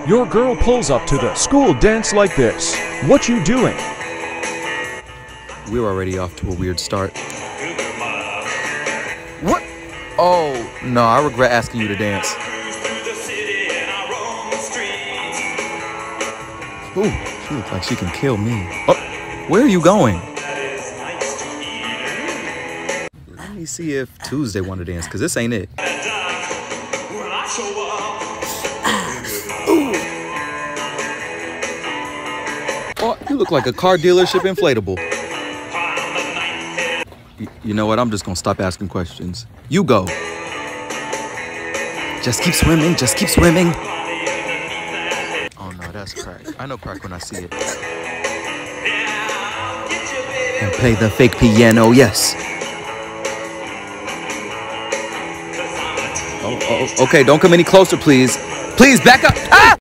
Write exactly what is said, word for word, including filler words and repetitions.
Your girl pulls up to the school dance like this. What you doing? We're already off to a weird start. What? Oh, no, I regret asking you to dance. Ooh, she looks like she can kill me. Oh, where are you going? Let me see if Tuesday want to dance, because this ain't it. Oh, you look like a car dealership inflatable. Y- you know what? I'm just gonna stop asking questions. You go. Just keep swimming. Just keep swimming. Oh no, that's crack. I know crack when I see it. And play the fake piano. Yes. Oh, oh, okay. Don't come any closer, please. Please back up. Ah!